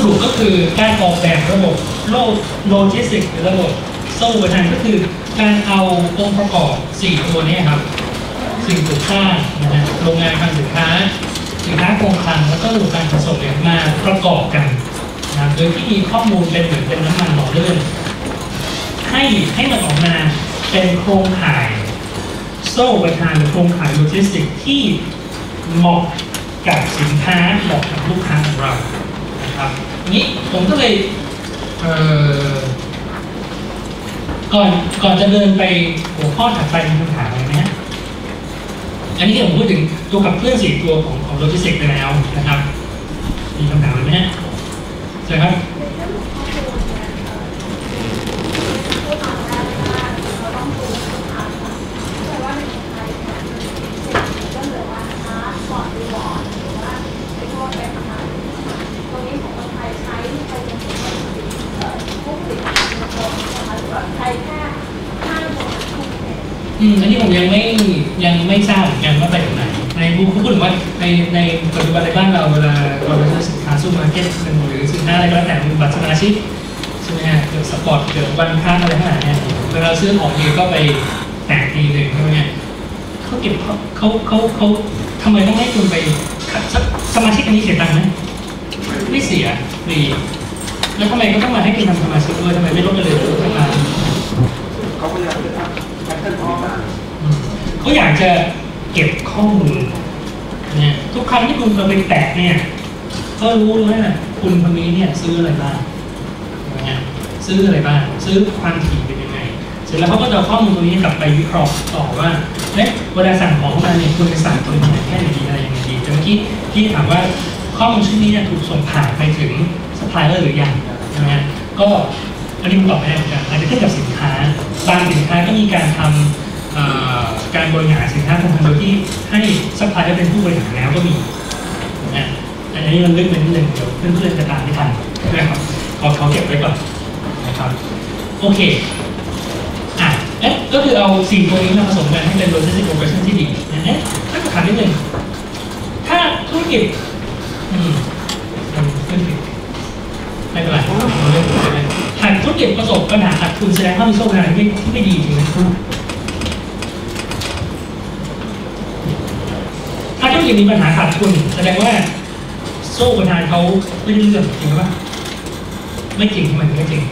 รุปก็คือการออกแบบระบบโลจิสติกส์หรือระบบโซ่อุปทานก็คือการเอาองค์ประกอบ4ตัวนี้ครับสิ่งปลูกสร้างนะฮะโรงงานคลังสินค้าคงคลังแล้วก็ระบบการขนส่งเนี่ยมาประกอบกันนะโดยที่มีข้อมูลเป็นเหมือนเป็นน้ำมันหล่อลื่นให้มันออกมาเป็นโครงข่ายโซ่อุปทานหรือโครงข่ายโลจิสติกส์ที่เหมาะกับสินค้าเหมาะกับลูกค้าของเรานะครับนี้ผมก็เลยก่อนจะเดินไปหัวข้อถัดไปมีคำถามอะไรไหมฮะอันนี้ผมพูดถึงตัวกับเพื่อน4ตัวของโลจิสติกส์ไปแล้วนะครับมีคำถามอะไรไหมฮะใช่ครับอันนี้ผมยังไม่ทราบเหมือนกันว่าไปถึงไหนในพูดถึงว่าในปัจจุบันในบ้านเราเวลาเราไปซื้อสินค้าซูเปอร์มาร์เก็ตหรือสินค้าอะไรก็แล้วแต่มีบัตรสมาชิกใช่ไหมฮะเกิดสปอร์ตเกิดวันค้าอะไรขนาดนี้เวลาซื้อของดีก็ไปแตกทีหนึ่งใช่ไหมฮะเขาเก็บเขาทำไมต้องให้คุณไปสมาชิกอันนี้เสียตังค์ไหมไม่เสียฟรีแล้วทำไมก็ต้องมาให้คุณทำสมาชิกด้วยทำไมไม่ลดไปเลยทำงานเขาก็อยากจะเขาอยากจะเก็บข้อมูลเนี่ยทุกครั้งที่คุณเราไปแตะเนี่ยก็รู้ว่าคุณคนนี้เนี่ยซื้ออะไรบ้างซื้ออะไรบ้างซื้อความถี่เป็นยังไงเสร็จแล้วเขาก็จะเอาข้อมูลตรงนี้กลับไปวิเคราะห์ต่อว่าเนี่ยเวลาสั่งของมาเนี่ยคุณจะสั่งตัวไหนแค่ไหนดีอะไรยังไงดีแต่เมื่อกี้ที่ถามว่าข้อมูลชิ้นนี้เนี่ยถูกส่งผ่านไปถึงซัพพลายเออร์หรือยังนะฮะก็อันนี้ผมตอบไม่ได้เหมือนกันอาจจะขึ้นกับสินค้าบางสินค้าก็มีการทำการบริหารสินค้าทางโดยที่ให้ซัพพลายเออร์เป็นผู้บริหารแล้วก็มีนะอันนี้มันลึกไปนิดนึงเดี๋ยวเพื่อนๆจะตามไม่ทันนะครับเขาเก็บไว้ก่อนนะครับโอเคก็คือเอา4ตัวนี้มาผสมกันให้เป็นโลจิสติกส์โอเปอเรชั่นที่ดีนะถ้าถามนิดนึงถ้าธุรกิจขึ้นผิดไม่เป็นไรเราเล่นไปเลยหากธุรกิจประสบปัญหาขาดทุนแสดงว่ามีโซ่ทางที่ไม่ดีจริงไหมถ้าธุรกิจมีปัญหาขาดทุนแสดงว่าโซ่ทางเขาไม่ได้เรื่องจริงหรือเปล่าไม่จริงทำไมถึงไม่จริง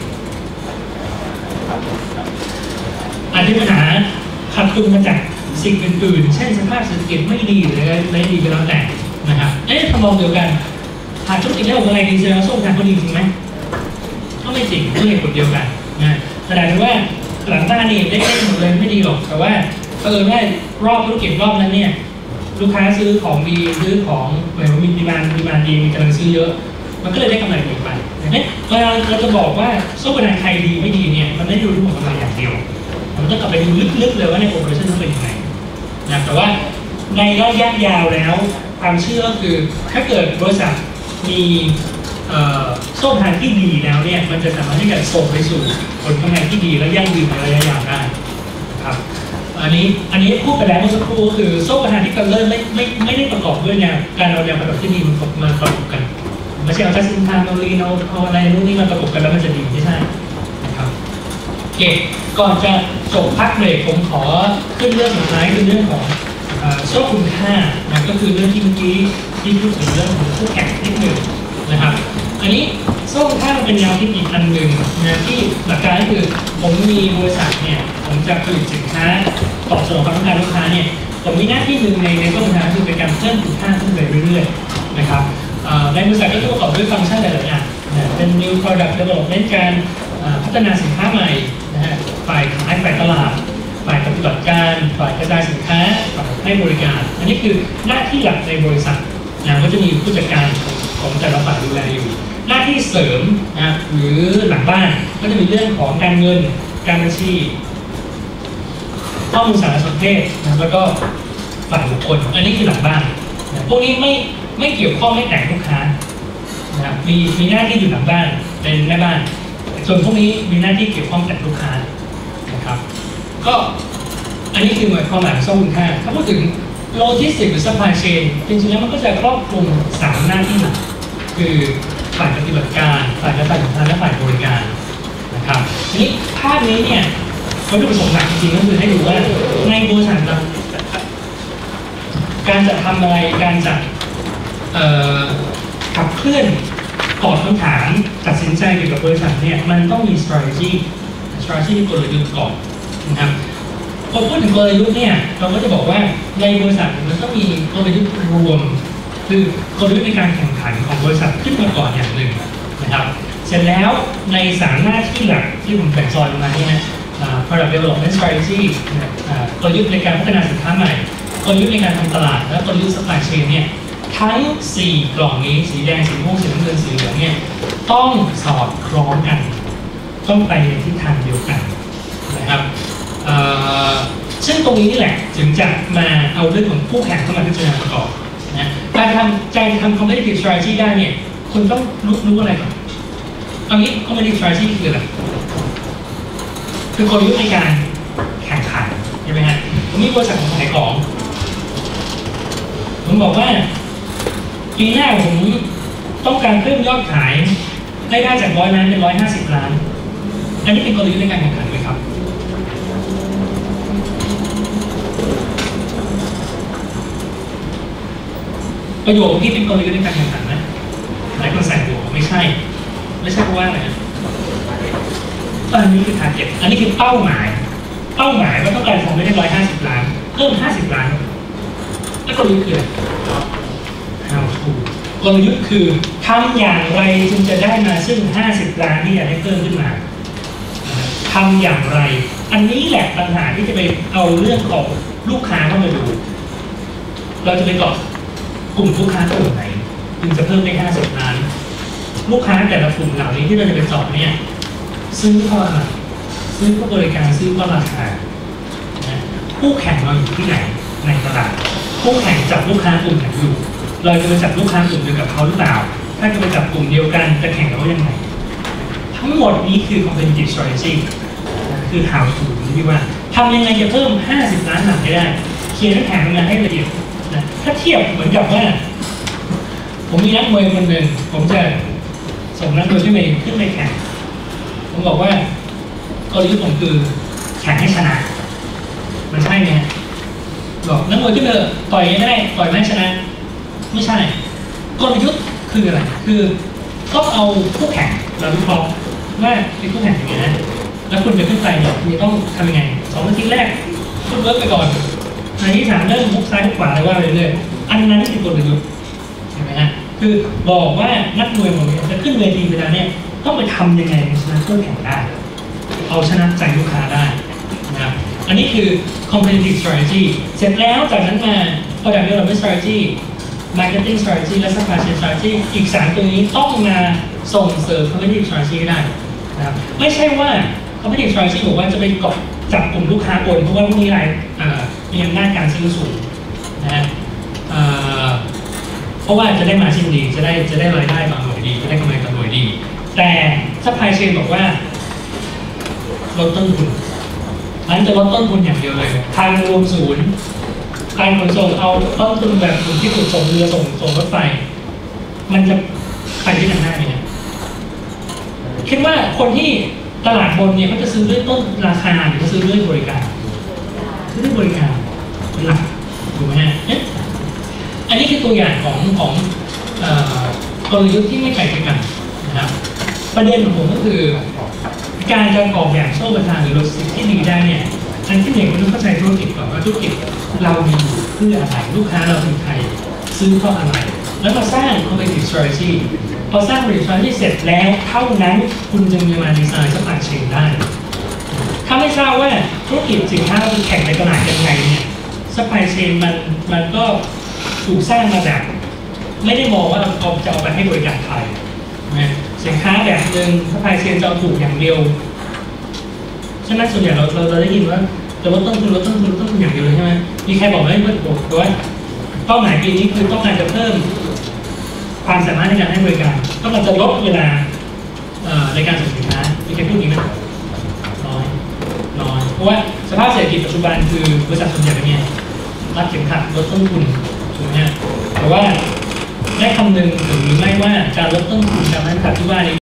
อาจจะปัญหาขาดทุนมาจากสิ่งอื่นๆเช่นสภาพเศรษฐกิจไม่ดีหรืออะไรดีก็แล้วแต่นะครับทำมองเดียวกันหากธุรกิจได้อะไรดีแสดงว่าโซ่ทางเขาดีจริงไหมก็ไม่จริงด้วยเหตุผลเดียวกันนะแสดงว่าหลังบ้านนี่ได้หมดเลยไม่ดีหรอกแต่ว่าว่ารอบธุรกิจรอบนั้นเนี่ยลูกค้าซื้อของดีซื้อของเหมือนมีดีมานดีมีกำลังซื้อเยอะมันก็เลยได้กำไรเยอะไปเวลาเราจะบอกว่าโซ่ทางใครดีไม่ดีเนี่ยมันไม่ดูที่ผลกำไรอย่างเดียวมันต้องกลับไปดูลึกๆเลยว่าในโอเปอเรชั่นต้องเป็นยังไงนะแต่ว่าในระยะยาวแล้วความเชื่อก็คือถ้าเกิดบริษัทมีโซ่ทางที่ดีแล้วเนี่ยมันจะสามารถที่จะส่งไปสู่ผลกำไรที่ดีและยั่งยืนในระยะยาวได้ครับอันนี้พูดไปแล้วเมื่อสักครู่ก็คือโซ่ทางที่กำเริบไม่ได้ประกอบด้วยแนวการเอาแนวประกอบที่ดีมาประกอบกันไม่ใช่เอาจัสตินทานเอาลีนเอาอะไรนู่นนี่มาประกอบกันแล้วมันจะดีไม่ใช่นะครับโอเคก่อนจะจบพักเบรกผมขอขึ้นเรื่องสุดท้ายคือเรื่องของโซ่คุณค่านะก็คือเรื่องที่เมื่อกี้ที่พูดถึงเรื่องของคู่แข่งนิดหนึ่งนะครับอันนี้โซ่คุณค่าเป็นแนวคิดอีกอันหนึ่งนะที่หลักการก็คือผมมีบริษัทเนี่ยผมจะผลิตสินค้าตอบสนองความต้องการลูกค้าเนี่ยผมมีหน้าที่หนึ่งในโซ่คุณค่าคือเป็นการเพิ่มคุณค่าขึ้นไปเรื่อยๆนะครับในบริษัทก็จะประกอบด้วยฟังก์ชันหลายๆอย่างเป็น new product development การพัฒนาสินค้าใหม่นะฮะฝ่ายขายฝ่ายตลาดฝ่ายปฏิบัติการฝ่ายกระจายสินค้าฝ่ายให้บริการอันนี้คือหน้าที่หลักในบริษัทนะก็จะมีผู้จัดการของแต่ละฝ่ายดูแลอยู่หน้าที่เสริมนะหรือหลังบ้านก็จะมีเรื่องของการเงินการบัญชีข้อมูลสารสนเทศนะแล้วก็ฝ่ายบุคคลอันนี้คือหลังบ้านนะพวกนี้ไม่เกี่ยวข้องไม่แตะลูกค้านะมีหน้าที่อยู่หลังบ้านเป็นแม่บ้านส่วนพวกนี้มีหน้าที่เกี่ยวข้องกับลูกค้านะครับก็อันนี้คือหมายความหมายของโซ่คุณค่าถ้าพูดถึงโลจิสติกส์หรือซัพพลายเชนจริงๆแล้วมันก็จะครอบคลุม3หน้าที่หลักคือฝ่ายปฏิบัติการฝ่ายการทำและฝ่ายบริการนะครับทีนี้ภาพนี้เนี่ยวัตถุประสงค์หลักจริงๆก็คือให้ดูว่าในบริษัทเราการจะทำอะไรการจะขับเคลื่อนตอบคำถามตัดสินใจเกี่ยวกับบริษัทเนี่ยมันต้องมี strategy กลยุทธ์ก่อนนะครับพอพูดถึงกลยุทธ์เนี่ยเราก็จะบอกว่าในบริษัทมันต้องมีกลยุทธ์รวมคือกลยุทธ์ในการแข่งขันของบริษัทขึ้นมาก่อนอย่างหนึ่งนะครับเสร็จแล้วใน3หน้าที่หลักที่ผมแบ่งซอยลงมาเนี่ยproduct development strategy กลยุทธ์ในการพัฒนาสินค้าใหม่กลยุทธ์ในการทำตลาดและกลยุทธ์ supply chain เนี่ยทั้ง4กล่องนี้สีแดงสีม่วงสีน้ำเงินสีเหลืองเนี่ยต้องสอดคล้องกันต้องไปในทิศทางเดียวกันนะครับซึ่งตรงนี้นี่แหละถึงจะมาเอาเรื่องของคู่แข่งเข้ามาพิจารณาประกอบนะการทำ competitive strategy ได้เนี่ยคุณต้องรู้อะไรก่อนเอางี้ competitive strategy คืออะไรคือกลยุทธ์ในการแข่งขันใช่ไหมฮะผมมีบริษัทขายของผมบอกว่าปีหน้าผมต้องการเพิ่มยอดขายได้จาก100 ล้านเป็น150 ล้านอันนี้เป็นกลยุทธ์ในการแข่งขันไหมครับประโยคที่เป็นกลยุทธ์ในการแข่งขันนะหลายคนใส่หัวไม่ใช่เพราะว่าอะไรอันนี้คือ target อันนี้คือเป้าหมายว่าต้องการทำได้150 ล้านเพิ่ม50 ล้านแล้วกลยุทธ์คืออะไร how to กลยุทธ์คือทำอย่างไรจึงจะได้มาซึ่ง50 ล้านที่อยากให้เพิ่มขึ้นมาทำอย่างไรอันนี้แหละปัญหาที่จะไปเอาเรื่องของลูกค้าเข้ามาดูเราจะไปเกาะกลุ่มลูกค้ากลุ่มไหนจึงจะเพิ่มได้50 ล้านลูกค้าแต่ละกลุ่มเหล่านี้ที่เราจะไปเจาะเนี่ยซื้อเพราะอะไรซื้อเพราะบริการซื้อเพราะราคาคู่แข่งเราอยู่ที่ไหนในตลาดคู่แข่งจับลูกค้ากลุ่มไหนอยู่เราจะไปจับลูกค้ากลุ่มเดียวกับเขาหรือเปล่าถ้าจะไปจับกลุ่มเดียวกันจะแข่งกับเขายังไงทั้งหมดนี้คือ competitive strategy คือ how to ที่ว่าทำยังไงจะเพิ่ม50 ล้านหลักได้เขียนแผนงานให้ละเอียดนะถ้าเทียบเหมือนกับว่าผมมีนักมวยคนหนึ่งผมจะส่งนักมวยขึ้นไปแข่งผมบอกว่ากลยุทธ์ผมคือแข่งให้ชนะมันใช่ไหมบอกนักมวยขึ้นไปต่อยไม่ได้ต่อยไม่ชนะไม่ใช่กลยุทธ์คืออะไรคือต้องเอาคู่แข่งเราวิเคราะห์ว่าเป็นคู่แข่งยังไงนะแล้วคุณจะขึ้นไปเนี่ยคุณต้องทำยังไง2 นาทีแรกคุณเวิร์กไปก่อนนาที3เริ่มมุกซ้ายมุกขวาอะไรว่าไปเรื่อยอันนั้นคือกลยุทธ์ใช่ไหมฮะคือบอกว่านักมวยผมจะขึ้นเวทีเวลาเนี่ยต้องไปทำยังไงชนะคู่แข่งได้เอาชนะใจลูกค้าได้นะครับอันนี้คือ competitive strategy เสร็จแล้วจากนั้นมา product development strategy marketing strategy และ supply chain strategy อีก3ตัวนี้ต้องมาส่งเสริม competitive strategy ได้นะครับไม่ใช่ว่า competitive strategy บอกว่าจะไปเกาะจับกลุ่มลูกค้าบนเพราะว่าพวกนี้มีอำนาจการซื้อสูงนะเพราะว่าจะได้มาชิ้นดีจะได้รายได้ต่อหน่วยดีจะได้กำไรต่อหน่วยดีแต่ supply chain บอกว่าลดต้นทุนอันจะลดต้นทุนอย่างเดียวเลยทางรวมศูนย์การขนส่งเอาต้นทุนแบบที่ขนส่งเรือส่งรถไฟมันจะไปที่ทางหน้าเนี่ยคิดว่าคนที่ตลาดบนเนี่ยเขาจะซื้อด้วยต้นราคาหรือเขาซื้อด้วยบริการซื้อด้วยบริการเป็นหลักถูกไหมฮะอันนี้คือตัวอย่างของกลยุทธ์ที่ไม่ไปด้วยกันนะครับประเด็นของผมก็คือการออกแบบโซ่ประทานหรือโลจิสติกส์ที่ดีได้เนี่ยอันที่หนึ่งต้องเข้าใจธุรกิจก่อนว่าธุรกิจเรามีเพื่ออะไรลูกค้าเราเป็นใครซื้อเพราะอะไรแล้วมาสร้าง competitive strategy พอสร้าง competitive strategy เสร็จแล้วเท่านั้นคุณจึงจะมาดีไซน์ supply chain ได้ถ้าไม่ทราบว่าธุรกิจสินค้าเราแข่งในตลาดยังไงเนี่ย supply chain มันก็ถูกสร้างมาแบบไม่ได้มองว่าเราจะเอาไปให้บริการใครนะสินค้าแบบหนึ่งsupply chainจะเอาถูกอย่างเดียวฉะนั้นส่วนใหญ่เราได้ยินว่าจะลดต้นทุนอย่างเดียวเลยใช่ไหมมีใครบอกไหมว่าเป้าหมายปีนี้คือต้องการจะเพิ่มความสามารถในการให้บริการต้องการจะลดเวลาในการส่งสินค้ามีใครพูดอย่างนี้ไหมน้อยเพราะว่าสภาพเศรษฐกิจปัจจุบันคือบริษัทส่วนใหญ่เนี่ยรัดเข็มขัดลดต้นทุนถูกไหมฮะแต่ว่าในได้คำนึงถึงหรือไม่ว่าการลดต้นทุนการผลิตที่ว่านี้